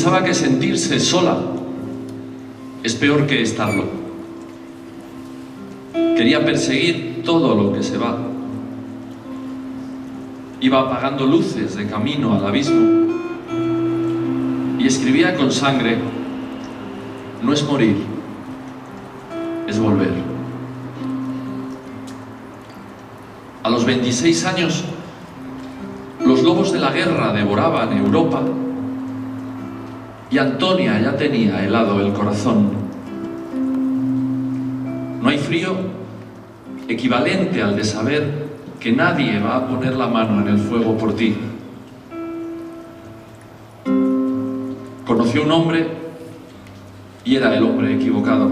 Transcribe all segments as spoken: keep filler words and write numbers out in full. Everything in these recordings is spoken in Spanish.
pensaba que sentirse sola es peor que estarlo. Quería perseguir todo lo que se va. Iba apagando luces de camino al abismo y escribía con sangre: no es morir, es volver. A los veintiséis años, los lobos de la guerra devoraban Europa y Antonia ya tenía helado el corazón. No hay frío equivalente al de saber que nadie va a poner la mano en el fuego por ti. Conoció un hombre y era el hombre equivocado.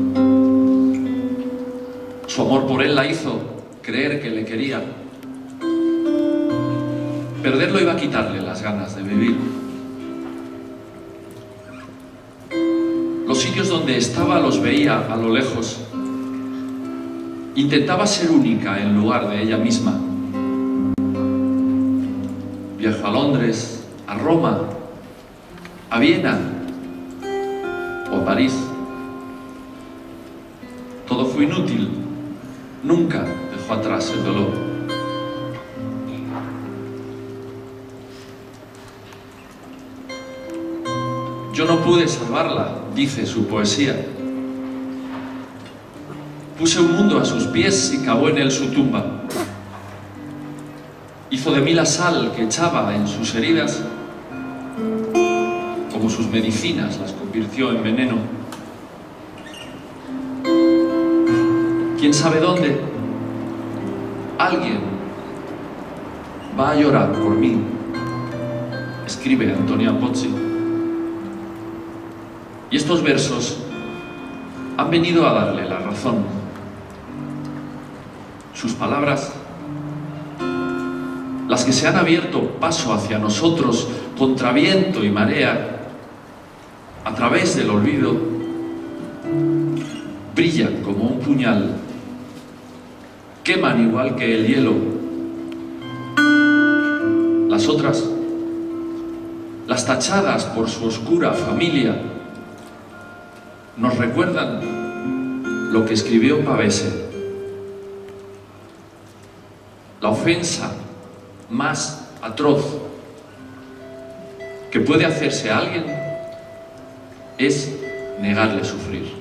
Su amor por él la hizo creer que le quería. Perderlo iba a quitarle las ganas de vivir. Los sitios donde estaba los veía a lo lejos. Intentaba ser única en lugar de ella misma. Viajó a Londres, a Roma, a Viena o a París. Todo fue inútil. Nunca dejó atrás el dolor. Yo no pude salvarla, dice su poesía. Puse un mundo a sus pies y cavó en él su tumba. Hizo de mí la sal que echaba en sus heridas. Como sus medicinas las convirtió en veneno. ¿Quién sabe dónde? Alguien va a llorar por mí, escribe Antonia Pozzi. Y estos versos han venido a darle la razón. Sus palabras, las que se han abierto paso hacia nosotros contra viento y marea, a través del olvido, brillan como un puñal, queman igual que el hielo. Las otras, las tachadas por su oscura familia, nos recuerdan lo que escribió Pavese. La ofensa más atroz que puede hacerse a alguien es negarle sufrir.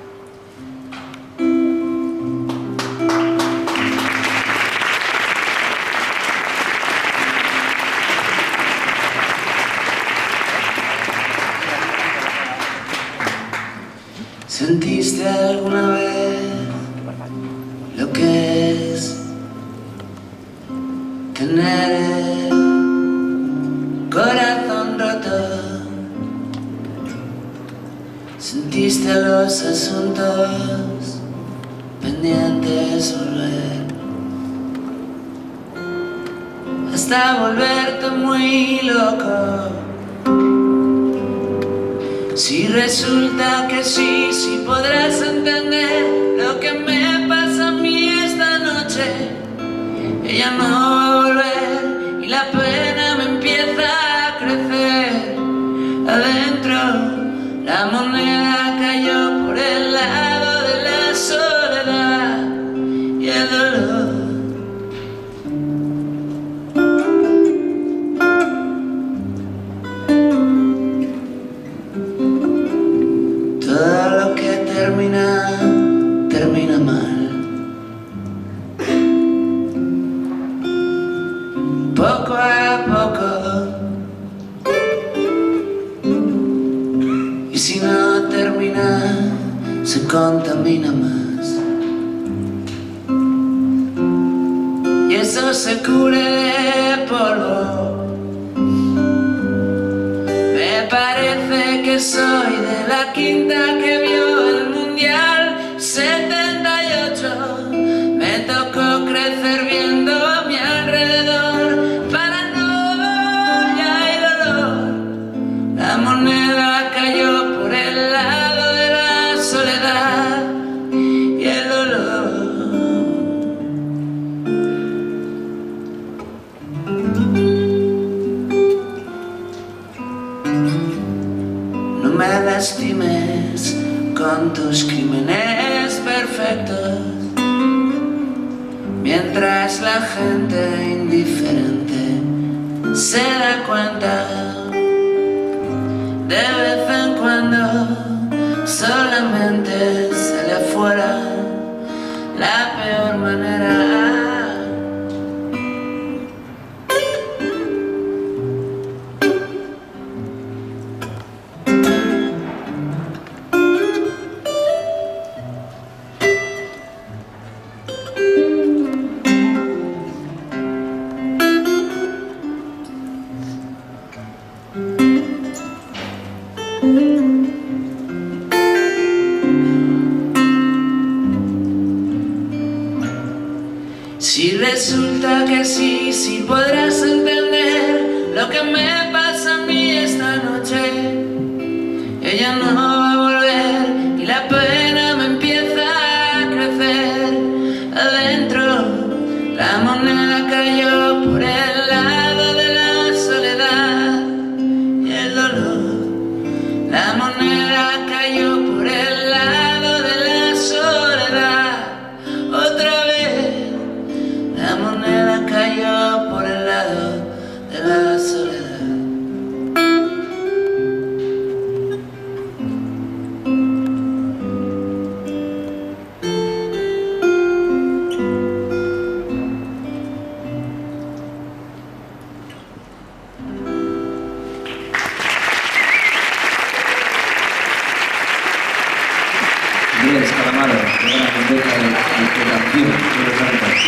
¿Sentiste alguna vez lo que es tener el corazón roto? ¿Sentiste los asuntos pendientes volver? Hasta volverte muy loco. Si resulta que sí, sí podrás entender lo que me pasa a mí esta noche. Ella no va a volver y la pena me empieza a crecer. Adentro la moneda cayó por el lado de la soledad y el dolor. Todo lo que termina, termina mal. Poco a poco. Y si no termina, se contamina más. Y eso se cubre de polvo. Me parece que soy de la quinta que vio el Mundial setenta y ocho. Me tocó crecer viendo a mi alrededor paranoia y dolor. La moneda cayó por el lado de la soledad y el dolor. me lastimes con tus crímenes perfectos, mientras la gente indiferente se da cuenta. De vez en cuando solamente sale afuera la peor manera. Si resulta que sí, si podrás entender lo que me pasa a mí esta noche. Ella no va a volver y la pena me empieza a crecer. Adentro la moneda cayó por el lado de la soledad y el dolor. La moneda cayó por el lado de la soledad. Otra vez la moneda cayó por el lado de la soledad. Andrés Calamaro, de la biblioteca de literatura,